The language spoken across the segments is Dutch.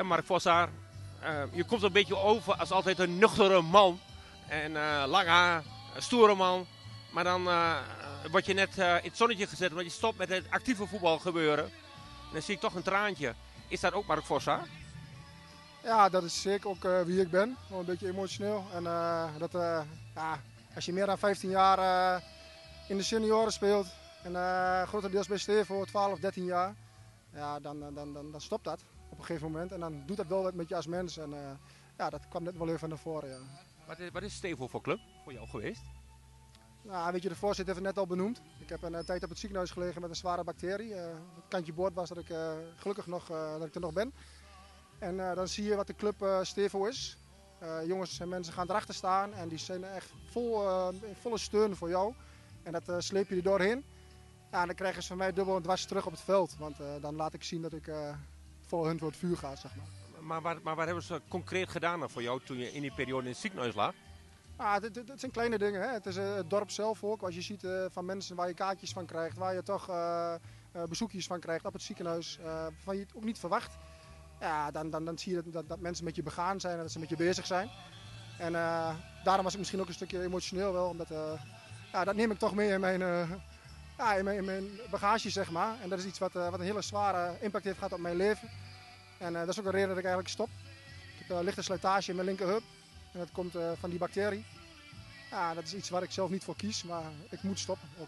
Ja, Mark Vossaar, je komt een beetje over als altijd een nuchtere man. En lang haar, een stoere man. Maar dan word je net in het zonnetje gezet omdat je stopt met het actieve voetbal gebeuren. En dan zie ik toch een traantje. Is dat ook Mark Vossaar? Ja, dat is zeker ook wie ik ben. Wel een beetje emotioneel. En als je meer dan 15 jaar in de senioren speelt en grotendeels bij Stevo 12, 13 jaar, ja, dan stopt dat op een gegeven moment. En dan doet dat wel wat met je als mens. En dat kwam net wel even naar voren. Ja. Wat is Stevo voor club voor jou geweest? Nou, weet je, de voorzitter heeft het net al benoemd. Ik heb een tijd op het ziekenhuis gelegen met een zware bacterie. Het kantje boord was dat ik gelukkig nog, dat ik er nog ben. En dan zie je wat de club Stevo is. Jongens en mensen gaan erachter staan en die zijn echt volle steun voor jou. En dat sleep je er doorheen. Ja, en dan krijgen ze van mij dubbel en dwars terug op het veld. Want dan laat ik zien dat ik voor hun voor het vuur ga, zeg maar. Maar wat hebben ze concreet gedaan dan voor jou toen je in die periode in het ziekenhuis lag? Het zijn kleine dingen. Hè. Het is het dorp zelf ook. Als je ziet van mensen waar je kaartjes van krijgt, waar je toch bezoekjes van krijgt op het ziekenhuis, waarvan je het ook niet verwacht. Ja, dan zie je dat mensen met je begaan zijn en dat ze met je bezig zijn. En daarom was ik misschien ook een stukje emotioneel wel, omdat dat neem ik toch mee in mijn bagage, zeg maar. En dat is iets wat een hele zware impact heeft gehad op mijn leven. En dat is ook een reden dat ik eigenlijk stop. Ik heb lichte slijtage in mijn linkerheup en dat komt van die bacterie. Ja, dat is iets waar ik zelf niet voor kies, maar ik moet stoppen ook.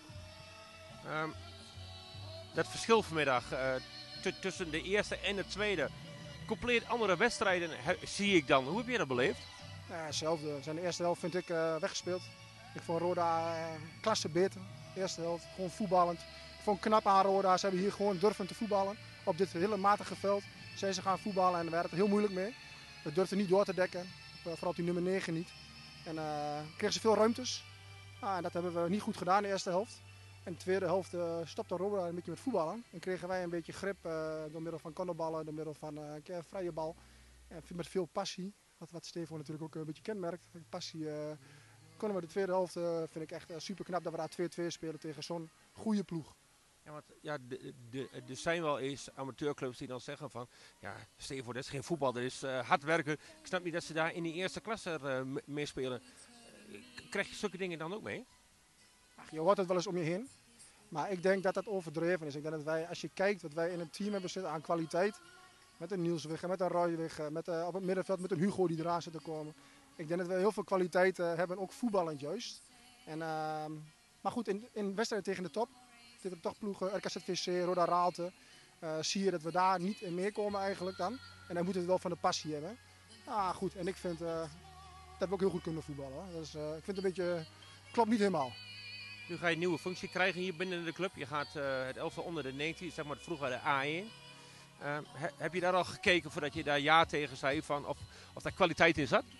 Dat verschil vanmiddag tussen de eerste en de tweede, compleet andere wedstrijden zie ik dan. Hoe heb je dat beleefd? Ja, hetzelfde. Zijn de eerste helft vind ik weggespeeld. Ik vond Roda klasse beter. De eerste helft gewoon voetballend. Ik vond knap aan Roda. Ze hebben hier gewoon durven te voetballen. Op dit hele matige veld zijn ze gaan voetballen en daar werd het heel moeilijk mee. We durfden niet door te dekken. Vooral op die nummer 9 niet. En kregen ze veel ruimtes. En dat hebben we niet goed gedaan in de eerste helft. En de tweede helft stopte Roda een beetje met voetballen. En kregen wij een beetje grip door middel van cornerballen, door middel van een vrije bal. En met veel passie. Wat Stevo natuurlijk ook een beetje kenmerkt. Passie konden we de tweede helft, vind ik echt super knap dat we daar 2-2 spelen tegen zo'n goede ploeg. Ja, want ja, er zijn wel eens amateurclubs die dan zeggen van, ja, Stevo, dat is geen voetbal, dat is hard werken. Ik snap niet dat ze daar in die eerste klasse mee spelen. Krijg je zulke dingen dan ook mee? Ach, je hoort het wel eens om je heen. Maar ik denk dat dat overdreven is. Ik denk dat wij, als je kijkt wat wij in het team hebben zitten aan kwaliteit. Met een Niels Wigge, met een Roy Wigge, op het middenveld met een Hugo die eraan zit te komen. Ik denk dat we heel veel kwaliteit hebben, ook voetballend juist. En, maar goed, in wedstrijden tegen de top, tegen de topploegen, RKZVC, Roda Raalte, zie je dat we daar niet in meekomen eigenlijk dan. En dan moeten we het wel van de passie hebben. Goed, en ik vind dat we ook heel goed kunnen voetballen. Dus ik vind het een beetje, klopt niet helemaal. Nu ga je een nieuwe functie krijgen hier binnen de club. Je gaat het elftal onder de 19, zeg maar vroeger de A1. Heb je daar al gekeken voordat je daar ja tegen zei van of daar kwaliteit in zat?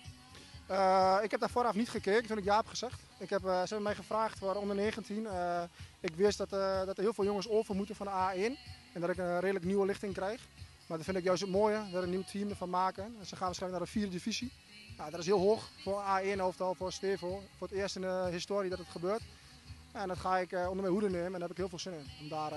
Ik heb daar vooraf niet gekeken toen ik ja heb gezegd. Ze hebben mij gevraagd voor onder 19. Ik wist dat er heel veel jongens over moeten van de A1. En dat ik een redelijk nieuwe lichting krijg. Maar dat vind ik juist het mooie, dat we een nieuw team ervan maken. En ze gaan waarschijnlijk naar de 4e divisie. Dat is heel hoog voor A1 elftal, voor Stevo. Voor het eerst in de historie dat het gebeurt. En dat ga ik onder mijn hoede nemen en daar heb ik heel veel zin in. Om daar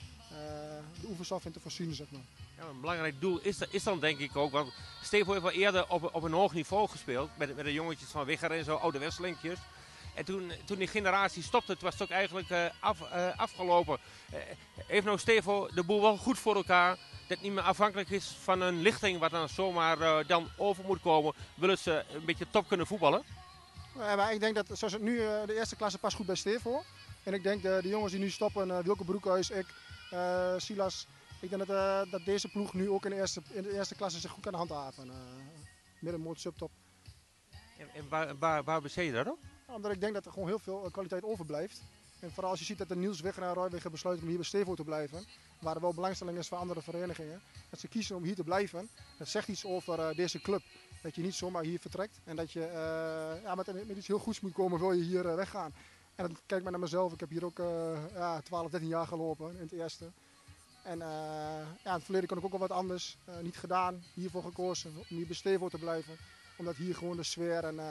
de oefenstof in te voorzien, zeg maar. Ja, een belangrijk doel is dan denk ik ook, want Stevo heeft wel eerder op een hoog niveau gespeeld. Met de jongetjes van Wigger en zo, oude westlinkjes. En toen die generatie stopte, het was het ook eigenlijk afgelopen. Heeft nou Stevo de boel wel goed voor elkaar? Dat niet meer afhankelijk is van een lichting wat dan zomaar dan over moet komen. Willen ze een beetje top kunnen voetballen? Maar ik denk dat zoals het nu, de eerste klasse past goed bij Stevo. En ik denk de jongens die nu stoppen, Wilke Broekhuis, ik, Silas. Ik denk dat deze ploeg nu ook in de eerste klasse zich goed kan handhaven. Middenmoot, subtop. En waar baseer je dat op? Omdat ik denk dat er gewoon heel veel kwaliteit overblijft. En vooral als je ziet dat de Niels Wigger en Roy Wigger besluiten om hier bij Stevo te blijven. Waar er wel belangstelling is van andere verenigingen. Dat ze kiezen om hier te blijven. Dat zegt iets over deze club. Dat je niet zomaar hier vertrekt. En dat je met iets heel goeds moet komen, wil je hier weggaan. En dan kijk maar naar mezelf. Ik heb hier ook 12, 13 jaar gelopen in het eerste. En in het verleden kon ik ook wel wat anders. Niet gedaan. Hiervoor gekozen om hier bij Stevo te blijven. Omdat hier gewoon de sfeer en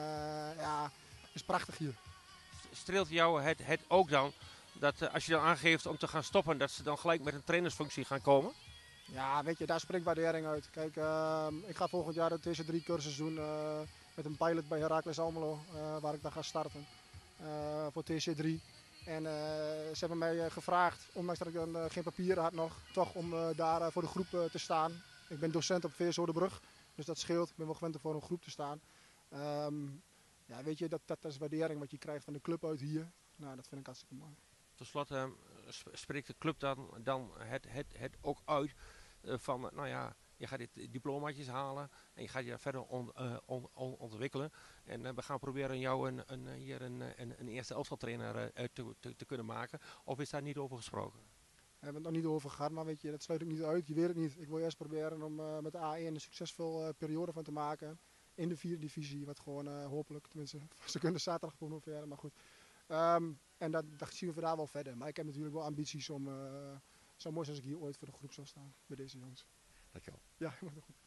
is prachtig hier. Streelt jou het ook dan dat als je dan aangeeft om te gaan stoppen, dat ze dan gelijk met een trainersfunctie gaan komen? Ja, weet je, daar spreekt waardering uit. Kijk, ik ga volgend jaar de TC3 cursus doen met een pilot bij Heracles Almelo, waar ik dan ga starten voor TC3. En ze hebben mij gevraagd, ondanks dat ik dan geen papieren had nog, toch om daar voor de groep te staan. Ik ben docent op Veersoordenbrug, dus dat scheelt. Ik ben wel gewend om voor een groep te staan. Ja, weet je, dat is waardering wat je krijgt van de club uit hier. Nou, dat vind ik hartstikke mooi. Tot slot spreekt de club dan het ook uit van, nou ja, je gaat dit diplomaatjes halen en je gaat je verder ontwikkelen. En we gaan proberen jou hier een eerste elftal trainer te kunnen maken. Of is daar niet over gesproken? We hebben het nog niet over gehad, maar weet je, dat sluit ik niet uit. Je weet het niet. Ik wil eerst proberen om met de A1 een succesvolle periode van te maken. In de 4e divisie, wat gewoon hopelijk, tenminste, ze kunnen zaterdag promoveren, maar goed. En dat zien we vandaag wel verder. Maar ik heb natuurlijk wel ambities om, zo mooi als ik hier ooit voor de groep zal staan, bij deze jongens. Dankjewel. Ja, helemaal goed.